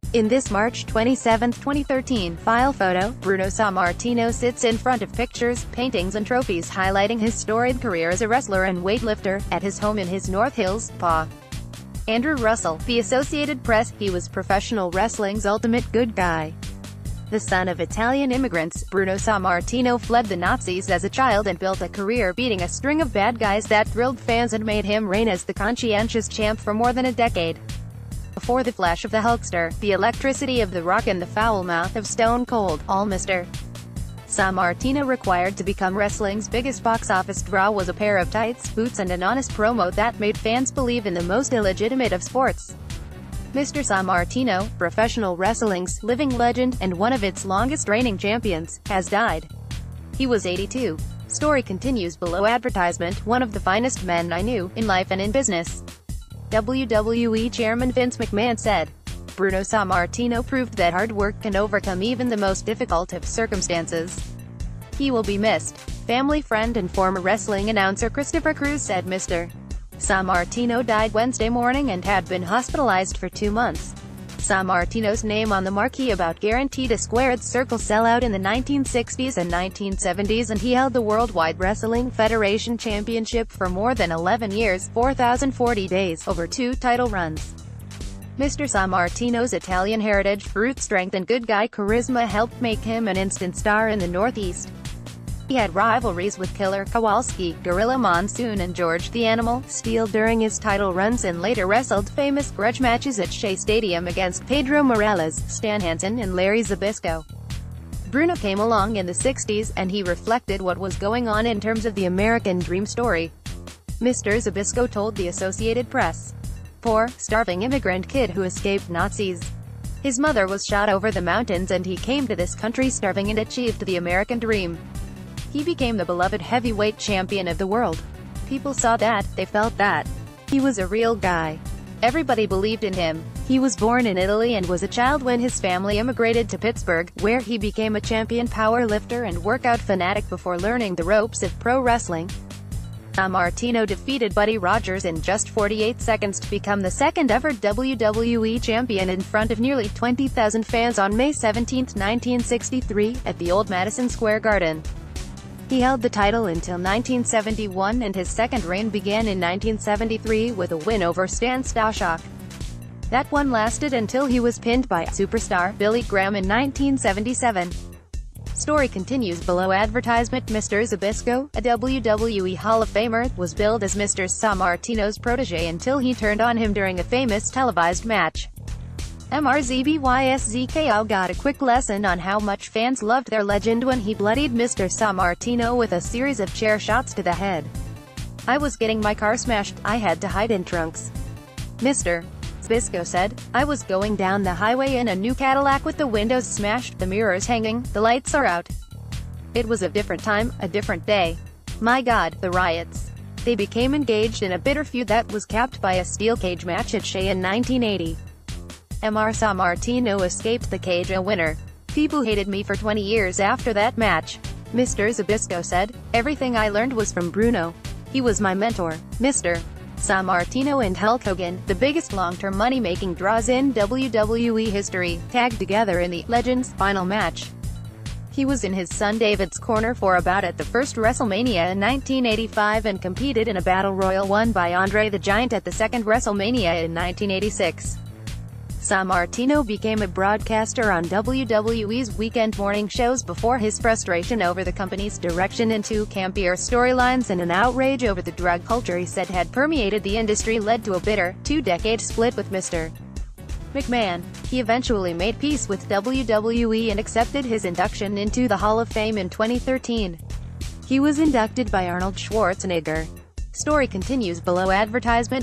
In this March 27, 2013 file photo, Bruno Sammartino sits in front of pictures, paintings and trophies highlighting his storied career as a wrestler and weightlifter, at his home in his North Hills, PA. Andrew Russell, The Associated Press. He was professional wrestling's ultimate good guy. The son of Italian immigrants, Bruno Sammartino fled the Nazis as a child and built a career beating a string of bad guys that thrilled fans and made him reign as the conscientious champ for more than a decade. Before the flash of the Hulkster, the electricity of The Rock and the foul mouth of Stone Cold, all Mr. Sammartino required to become wrestling's biggest box office draw was a pair of tights, boots and an honest promo that made fans believe in the most illegitimate of sports. Mr. Sammartino, professional wrestling's living legend, and one of its longest-reigning champions, has died. He was 82. Story continues below advertisement. One of the finest men I knew, in life and in business. WWE Chairman Vince McMahon said. Bruno Sammartino proved that hard work can overcome even the most difficult of circumstances. He will be missed. Family friend and former wrestling announcer Christopher Cruz said Mr. Sammartino died Wednesday morning and had been hospitalized for 2 months. Sammartino's name on the marquee about guaranteed a squared circle sellout in the 1960s and 1970s, and he held the Worldwide Wrestling Federation Championship for more than 11 years, 4,040 days, over 2 title runs. Mr. Sammartino's Italian heritage, brute strength and good guy charisma helped make him an instant star in the Northeast. He had rivalries with Killer Kowalski, Gorilla Monsoon and George the Animal Steele during his title runs, and later wrestled famous grudge matches at Shea Stadium against Pedro Morales, Stan Hansen and Larry Zbyszko. Bruno came along in the 60s, and he reflected what was going on in terms of the American dream story. Mr. Zbyszko told the Associated Press. Poor, starving immigrant kid who escaped Nazis. His mother was shot over the mountains and he came to this country starving and achieved the American dream. He became the beloved heavyweight champion of the world. People saw that, they felt that. He was a real guy. Everybody believed in him. He was born in Italy and was a child when his family immigrated to Pittsburgh, where he became a champion power lifter and workout fanatic before learning the ropes of pro wrestling. Sammartino defeated Buddy Rogers in just 48 seconds to become the second ever WWE champion in front of nearly 20,000 fans on May 17, 1963, at the old Madison Square Garden. He held the title until 1971, and his second reign began in 1973 with a win over Stan Stashak. That one lasted until he was pinned by superstar Billy Graham in 1977. Story continues below advertisement. Mr. Zbyszko, a WWE Hall of Famer, was billed as Mr. Sammartino's protege until he turned on him during a famous televised match. MRZBYSZKO got a quick lesson on how much fans loved their legend when he bloodied Mr. Sammartino with a series of chair shots to the head. I was getting my car smashed, I had to hide in trunks. Mr. Zbyszko said, I was going down the highway in a new Cadillac with the windows smashed, the mirrors hanging, the lights are out. It was a different time, a different day. My God, the riots. They became engaged in a bitter feud that was capped by a steel cage match at Shea in 1980. Mr. Sammartino escaped the cage a winner. People hated me for 20 years after that match. Mr. Zbyszko said, everything I learned was from Bruno. He was my mentor. Mr. Sammartino and Hulk Hogan, the biggest long-term money-making draws in WWE history, tagged together in the Legends final match. He was in his son David's corner for a bout at the first WrestleMania in 1985 and competed in a battle royal won by Andre the Giant at the second WrestleMania in 1986. Sammartino became a broadcaster on WWE's weekend morning shows before his frustration over the company's direction into campier storylines and an outrage over the drug culture he said had permeated the industry led to a bitter, 2-decade split with Mr. McMahon. He eventually made peace with WWE and accepted his induction into the Hall of Fame in 2013. He was inducted by Arnold Schwarzenegger. Story continues below advertisement.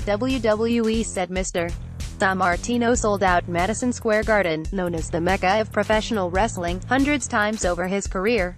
WWE said Mr. Sammartino sold out Madison Square Garden, known as the Mecca of professional wrestling, hundreds times over his career.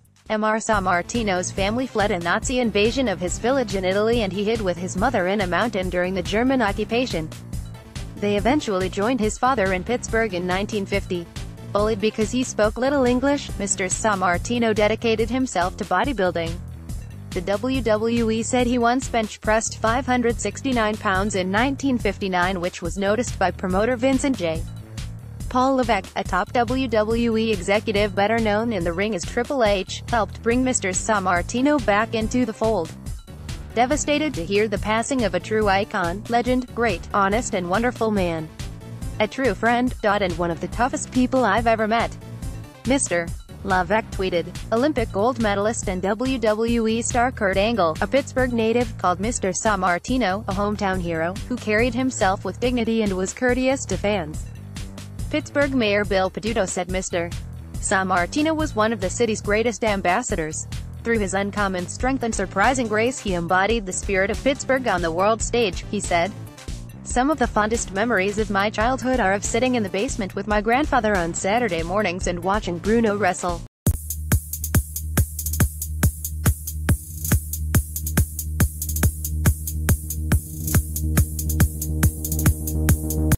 Mr. Sammartino's family fled a Nazi invasion of his village in Italy and he hid with his mother in a mountain during the German occupation. They eventually joined his father in Pittsburgh in 1950. Bullied because he spoke little English, Mr. Sammartino dedicated himself to bodybuilding. The WWE said he once bench-pressed 569 pounds in 1959, which was noticed by promoter Vincent J. Paul Levesque, a top WWE executive better known in the ring as Triple H, helped bring Mr. Sammartino back into the fold. Devastated to hear the passing of a true icon, legend, great, honest and wonderful man. A true friend, and one of the toughest people I've ever met. Mr. Levesque tweeted. Olympic gold medalist and WWE star Kurt Angle, a Pittsburgh native, called Mr. Sammartino a hometown hero, who carried himself with dignity and was courteous to fans. Pittsburgh Mayor Bill Peduto said Mr. Sammartino was one of the city's greatest ambassadors. Through his uncommon strength and surprising grace he embodied the spirit of Pittsburgh on the world stage, he said. Some of the fondest memories of my childhood are of sitting in the basement with my grandfather on Saturday mornings and watching Bruno wrestle.